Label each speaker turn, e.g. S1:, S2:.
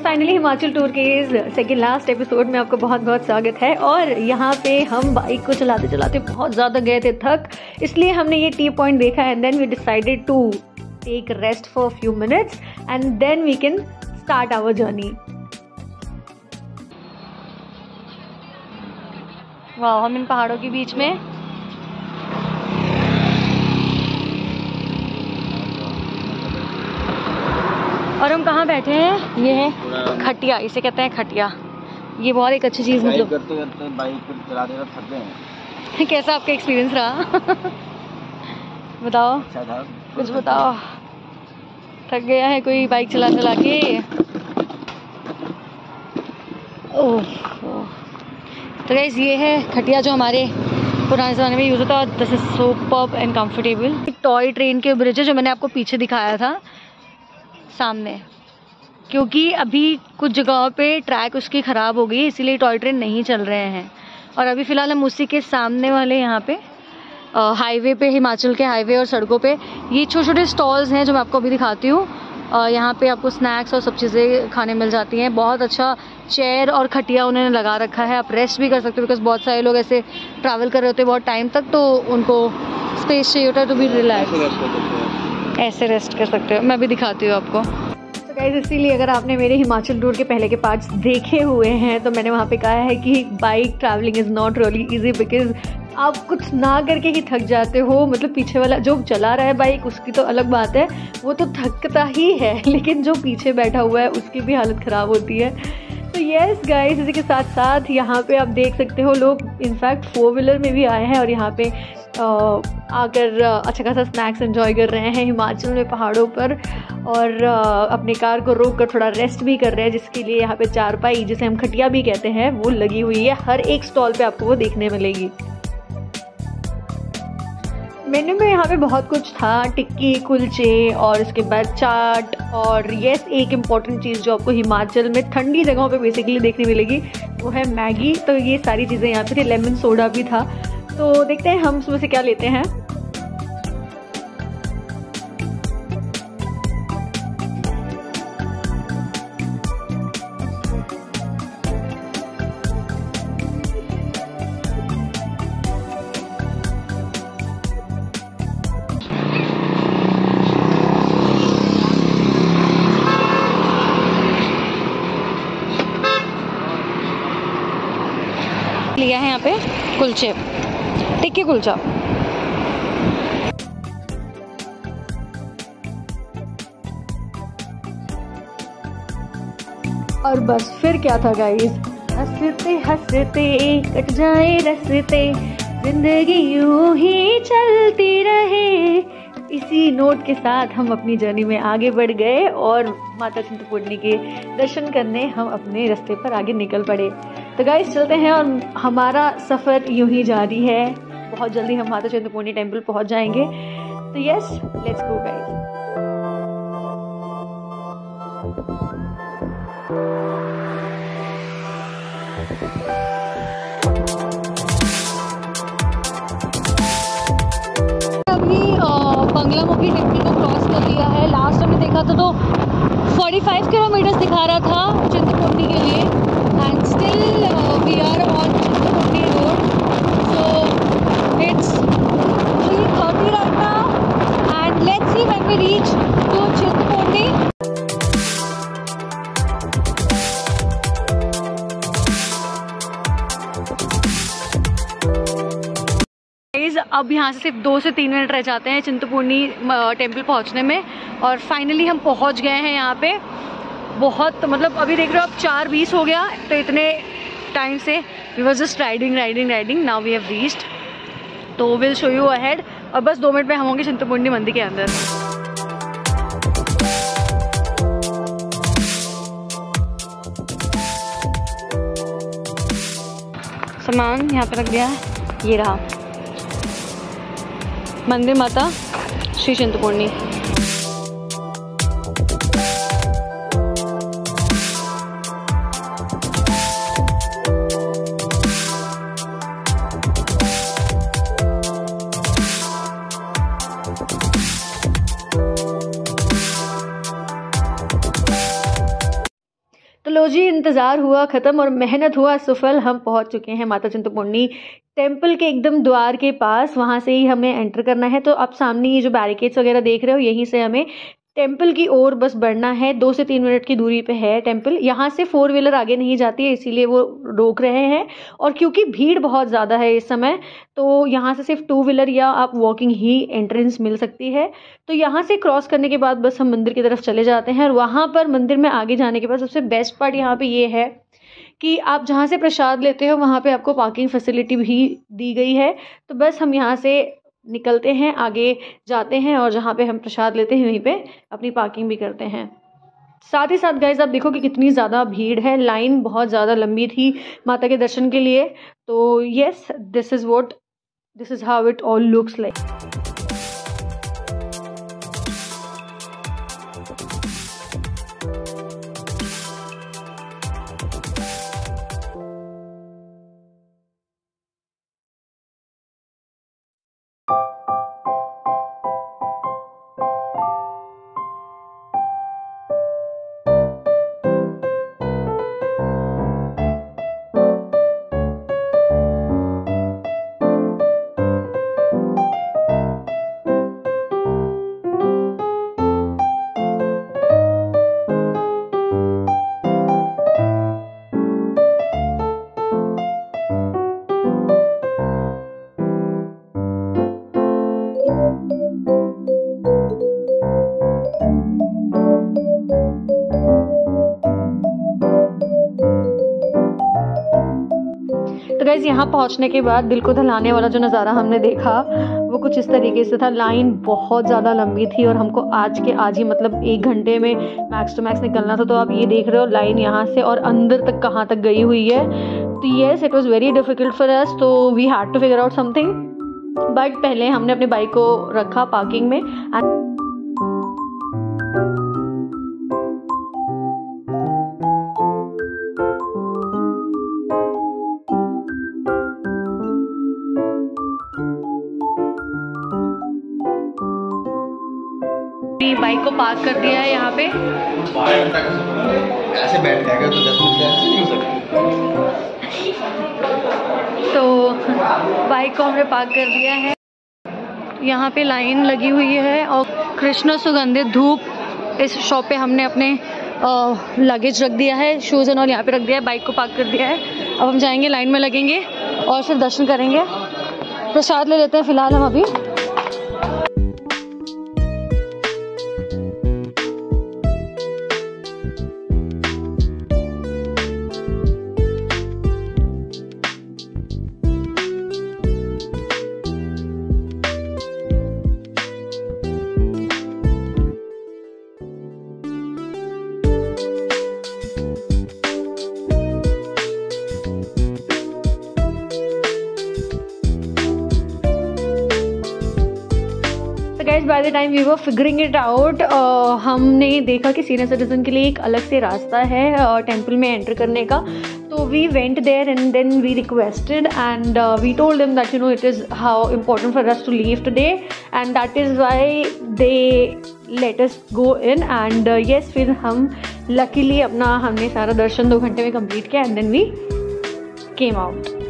S1: Finally Himachal tour के इस second last episode में आपका बहुत बहुत स्वागत है। और यहाँ पे हम बाइक को चलाते चलाते बहुत ज़्यादा गए थे थक, इसलिए हमने ये टी पॉइंट देखा and then we decided to take rest for few minutes and then we can start our journey. वाह, हम इन पहाड़ों के बीच में और हम कहाँ बैठे हैं? ये है खटिया, इसे कहते हैं खटिया। ये बहुत एक अच्छी चीज़, मतलब
S2: करते करते बाइक चलाते हुए थक गए हैं।
S1: कैसा आपका एक्सपीरियंस रहा? बताओ।
S2: अच्छा था।
S1: कुछ बताओ। थक गया है कोई बाइक चला चला के? ओह, तो गाइस ये है खटिया जो हमारे पुराने ज़माने में यूज़ होता है। This is superb and comfortable. Toy train के ब्रिज है जो मैंने आपको पीछे दिखाया था सामने, क्योंकि अभी कुछ जगहों पे ट्रैक उसकी ख़राब हो गई, इसीलिए टॉय ट्रेन नहीं चल रहे हैं। और अभी फ़िलहाल हम उसी के सामने वाले यहाँ पे हाईवे पे, हिमाचल के हाईवे और सड़कों पे ये छोटे छोटे स्टॉल्स हैं जो मैं आपको अभी दिखाती हूँ। यहाँ पे आपको स्नैक्स और सब चीज़ें खाने मिल जाती हैं। बहुत अच्छा चेयर और खटिया उन्होंने लगा रखा है, आप रेस्ट भी कर सकते हो, बिकॉज बहुत सारे लोग ऐसे ट्रैवल कर रहे होते हैं बहुत टाइम तक, तो उनको स्पेस चाहिए होता है, तो भी रिलैक्स ऐसे रेस्ट कर सकते हो। मैं भी दिखाती हूँ आपको। तो गाइस, इसीलिए अगर आपने मेरे हिमाचल टूर के पहले के पार्ट्स देखे हुए हैं तो मैंने वहाँ पे कहा है कि bike travelling is not really easy, because आप कुछ ना करके ही थक जाते हो। मतलब पीछे वाला जो चला रहा है बाइक, उसकी तो अलग बात है, वो तो थकता ही है, लेकिन जो पीछे बैठा हुआ है उसकी भी हालत ख़राब होती है। तो यस गाइस, इसी के साथ साथ यहाँ पे आप देख सकते हो लोग इनफैक्ट 4 व्हीलर में भी आए हैं और यहाँ पे आकर अच्छा खासा स्नैक्स एंजॉय कर रहे हैं हिमाचल में पहाड़ों पर, और अपनी कार को रोक कर थोड़ा रेस्ट भी कर रहे हैं, जिसके लिए यहाँ पे चारपाई, जिसे हम खटिया भी कहते हैं, वो लगी हुई है। हर एक स्टॉल पे आपको वो देखने मिलेगी। मेन्यू में यहाँ पे बहुत कुछ था, टिक्की, कुलचे और उसके बाद चाट, और यस एक इम्पॉर्टेंट चीज़ जो आपको हिमाचल में ठंडी जगहों पे बेसिकली देखने मिलेगी वो है मैगी। तो ये सारी चीज़ें यहाँ पे थी, लेमन सोडा भी था। तो देखते हैं हम उसमें से क्या लेते हैं। लिया है यहाँ पे कुलचे, टिक्की कुलचा। और बस फिर क्या था गाइस, हंसते हंसते कट जाए रस्ते, जिंदगी यूं ही चलती रहे। इसी नोट के साथ हम अपनी जर्नी में आगे बढ़ गए और माता चिंतपूर्णी के दर्शन करने हम अपने रास्ते पर आगे निकल पड़े। तो गाइस चलते हैं और हमारा सफ़र यूं ही जारी है। बहुत जल्दी हम माता चिंतपूर्णी टेम्पल पहुंच जाएंगे। तो यस, लेट्स गो गाइस। अभी बंगलामुखी टेम्पल को क्रॉस कर लिया है। लास्ट हमने देखा था तो 45 किलोमीटर्स दिखा रहा था चिंतपूर्णी के लिए, and still we are on Chintpurni road. So it's 3:30 right now and let's see when we reach to Chintpurni. अब यहाँ से सिर्फ 2 से 3 मिनट रह जाते हैं चिंतपूर्णी टेम्पल पहुँचने में, और फाइनली हम पहुँच गए हैं यहाँ पे। बहुत मतलब अभी देख रहे हो आप 4:20 हो गया, तो इतने टाइम से we was just riding. Now we have reached, तो विल शो यू अहेड। और बस 2 मिनट में हम होंगे चिंतपूर्णी मंदिर के अंदर। सामान यहाँ पे रख दिया है, ये रहा मंदिर माता श्री चिंतपूर्णी। इंतज़ार हुआ ख़त्म और मेहनत हुआ सफल। हम पहुंच चुके हैं माता चिंतपूर्णी टेम्पल के एकदम द्वार के पास। वहां से ही हमें एंटर करना है। तो आप सामने ये जो बैरिकेड्स वगैरह देख रहे हो, यहीं से हमें टेम्पल की ओर बस बढ़ना है। 2 से 3 मिनट की दूरी पे है टेम्पल। यहाँ से 4 व्हीलर आगे नहीं जाती है, इसीलिए वो रोक रहे हैं। और क्योंकि भीड़ बहुत ज़्यादा है इस समय, तो यहाँ से सिर्फ 2 व्हीलर या आप वॉकिंग ही एंट्रेंस मिल सकती है। तो यहाँ से क्रॉस करने के बाद बस हम मंदिर की तरफ चले जाते हैं। और वहाँ पर मंदिर में आगे जाने के बाद सबसे बेस्ट पार्ट यहाँ पे ये है कि आप जहाँ से प्रसाद लेते हो वहाँ पे आपको पार्किंग फैसिलिटी भी दी गई है। तो बस हम यहाँ से निकलते हैं, आगे जाते हैं और जहाँ पे हम प्रसाद लेते हैं वहीं पे अपनी पार्किंग भी करते हैं। साथ ही साथ गाइस आप देखो कि कितनी ज़्यादा भीड़ है, लाइन बहुत ज़्यादा लंबी थी माता के दर्शन के लिए। तो yes, this is how it all looks like. तो गाइस यहाँ पहुँचने के बाद दिल को दहलाने वाला जो नज़ारा हमने देखा वो कुछ इस तरीके से था। लाइन बहुत ज़्यादा लंबी थी और हमको आज ही मतलब 1 घंटे में मैक्स टू मैक्स निकलना था। तो आप ये देख रहे हो लाइन यहाँ से और अंदर तक कहाँ तक गई हुई है। तो yes, it was very difficult for us. तो we had to figure out something. But पहले हमने अपने बाइक को रखा पार्किंग में। बाइक को पार्क कर दिया है यहाँ पे।
S2: ऐसे बैठ जाएगा तो 10 मिनट ऐसे नहीं हो सकता।
S1: तो बाइक को हमने पार्क कर दिया है। यहाँ पे लाइन लगी हुई है और कृष्ण सुगंधित धूप इस शॉप पे हमने अपने लगेज रख दिया है, शूज़ एंड ऑल यहाँ पे रख दिया है, बाइक को पार्क कर दिया है। अब हम जाएंगे, लाइन में लगेंगे और फिर दर्शन करेंगे। प्रसाद ले लेते हैं फिलहाल हम अभी। Guys by the time we were figuring it out, हमने देखा कि सीनियर सिटीजन के लिए एक अलग से रास्ता है टेम्पल में एंटर करने का। तो we went there and then we requested and we told them that you know it is how important for us to leave today and that is why they let us go in. And yes, फिर हम luckily हमने सारा दर्शन 2 घंटे में complete किया and then we came out.